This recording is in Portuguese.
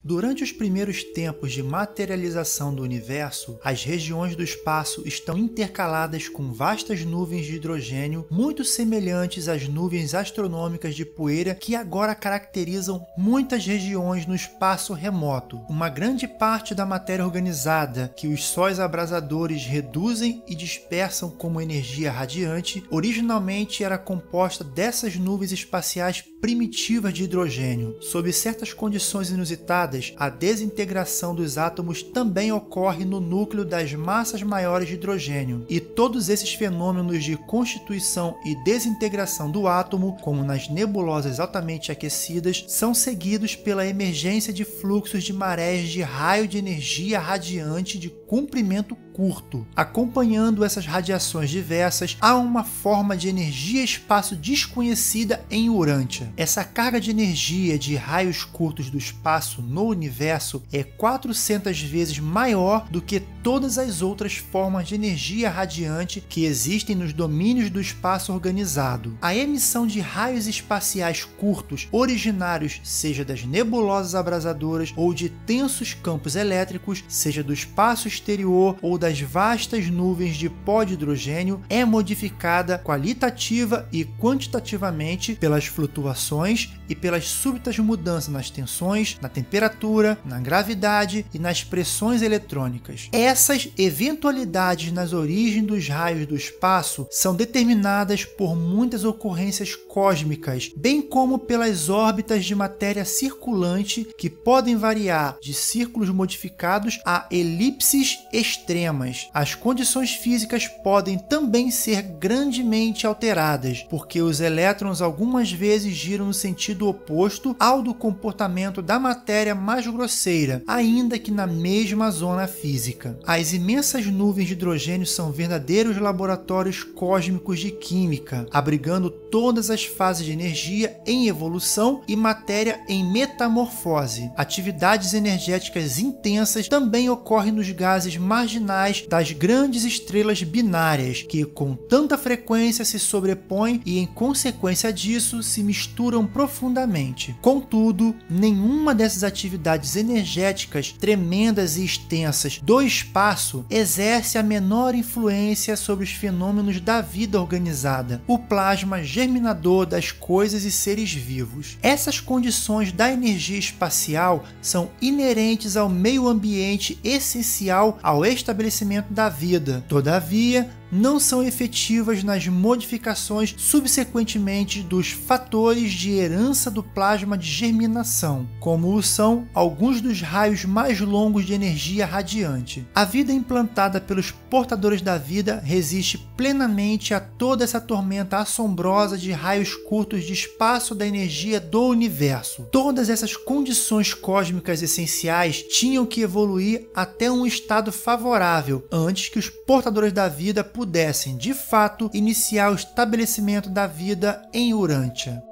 Durante os primeiros tempos de materialização do universo, as regiões do espaço estão intercaladas com vastas nuvens de hidrogênio muito semelhantes às nuvens astronômicas de poeira que agora caracterizam muitas regiões no espaço remoto. Uma grande parte da matéria organizada que os sóis abrasadores reduzem e dispersam como energia radiante, originalmente era composta dessas nuvens espaciais primitivas de hidrogênio. Sob certas condições inusitadas, a desintegração dos átomos também ocorre no núcleo das massas maiores de hidrogênio, e todos esses fenômenos de constituição e desintegração do átomo, como nas nebulosas altamente aquecidas, são seguidos pela emergência de fluxos de marés de raio de energia radiante de comprimento curto. Acompanhando essas radiações diversas, há uma forma de energia-espaço desconhecida em Urântia. Essa carga de energia de raios curtos do espaço no universo é 400 vezes maior do que todas as outras formas de energia radiante que existem nos domínios do espaço organizado. A emissão de raios espaciais curtos originários, seja das nebulosas abrasadoras ou de tensos campos elétricos, seja do espaço exterior ou das vastas nuvens de pó de hidrogênio, é modificada qualitativa e quantitativamente pelas flutuações e pelas súbitas mudanças nas tensões, na temperatura, na gravidade e nas pressões eletrônicas. Essas eventualidades nas origens dos raios do espaço são determinadas por muitas ocorrências cósmicas, bem como pelas órbitas de matéria circulante que podem variar de círculos modificados a elipses extremas. As condições físicas podem também ser grandemente alteradas, porque os elétrons algumas vezes giram no sentido oposto ao do comportamento da matéria mais grosseira, ainda que na mesma zona física. As imensas nuvens de hidrogênio são verdadeiros laboratórios cósmicos de química, abrigando todas as fases de energia em evolução e matéria em metamorfose. Atividades energéticas intensas também ocorrem nos gases marginais das grandes estrelas binárias, que com tanta frequência se sobrepõem e, em consequência disso, se misturam profundamente. Contudo, nenhuma dessas atividades energéticas tremendas e extensas do espaço exerce a menor influência sobre os fenômenos da vida organizada, o plasma germinador das coisas e seres vivos. Essas condições da energia espacial são inerentes ao meio ambiente essencial ao estabelecimento da vida. Todavia, não são efetivas nas modificações subsequentemente dos fatores de herança do plasma de germinação, como o são alguns dos raios mais longos de energia radiante. A vida implantada pelos portadores da vida resiste plenamente a toda essa tormenta assombrosa de raios curtos de espaço da energia do universo. Todas essas condições cósmicas essenciais tinham que evoluir até um estado favorável antes que os portadores da vida pudessem, de fato, iniciar o estabelecimento da vida em Urântia.